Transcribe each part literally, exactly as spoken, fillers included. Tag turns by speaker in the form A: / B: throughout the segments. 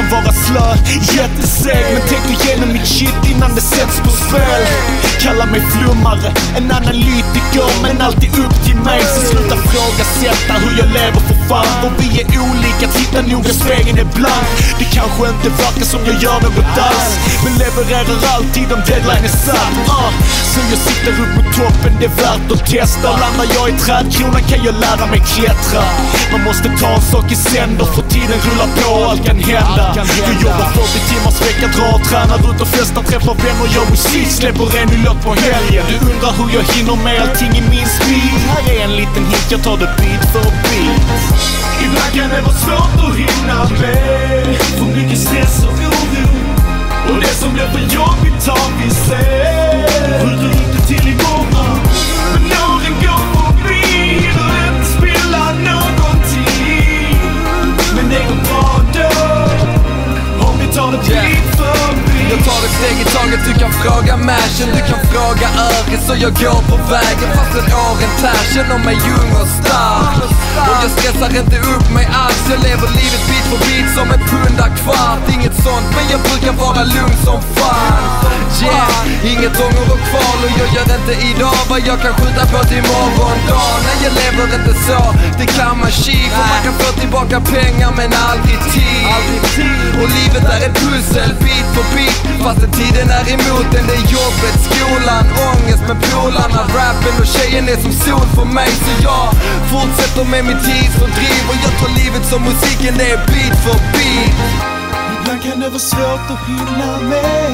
A: kan vara slö, jätteseg. Men tänk igenom mitt shit innan det sätts på spel. Kalla mig flummare, en analytiker, men alltid upp till mig. Så sluta frågasätta hur jag lever för fan. Och vi är olika, titta noga, spegeln är blank. Det kanske inte verkar som jag gör något alls, men levererar alltid om deadline är satt. uh. Så jag sitter upp mot toppen, det är värt att testa. Landar jag i trädkronan kan jag lära mig klättra. Man måste ta en sak i sänder, för tiden rullar på och allt kan hända. Jag jobbar fyrtio timmars vecka, drar och tränar ut och festar, träffar vänner, gör musik, släpper en ny låt på helgen. Du undrar hur jag hinner med allting i min speed. Här är en liten hit, jag tar det bit för bit. Ibland kan det vara svårt att hinna med, för mycket stress och oro. Och det som blir för jobbigt tar vi se. Skjuter inte till imorgon, men åren går förbi och inte spelar någonting. Men det går bra då, om vi tar det bit förbi.
B: Jag tar ett steg i taget, du kan fråga Märchen, du kan fråga Öris och jag går på vägen fastän åren tär, känner mig ung och stark. Och jag stressar inte upp mig alls, jag lever livet bit för bit som ett punda kvart. Inget sånt, men jag brukar vara lugn som fan. Yeah, inget ånger och kval och jag gör inte idag vad jag kan skjuta på till morgondag. Nej, jag lever inte så, det kan man kika. Och man kan få tillbaka pengar men aldrig tid. Och livet är ett pussel, bit för bit. Fast tiden är emot den, det är jobbet, skolan, ångest med polarna, rappen och tjejen är som sol för mig. Så jag fortsätter med min tidsfördriv och jag tar livet som musiken, det är bit för bit.
A: Ibland kan det vara svårt att hinna med,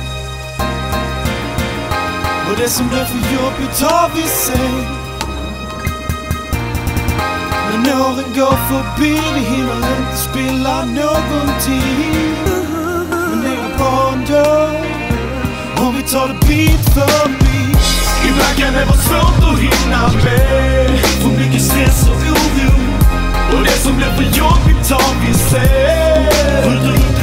A: och det som blir för jobbigt tar vi sig. Men åren går förbi, vi hinner inte spilla någonting. Men det är bra ändå, om vi tar det bit för bit. Ibland kan det vara svårt att hinna med, för mycket stress och oro. Och det som blir för jobbigt tar vi sig.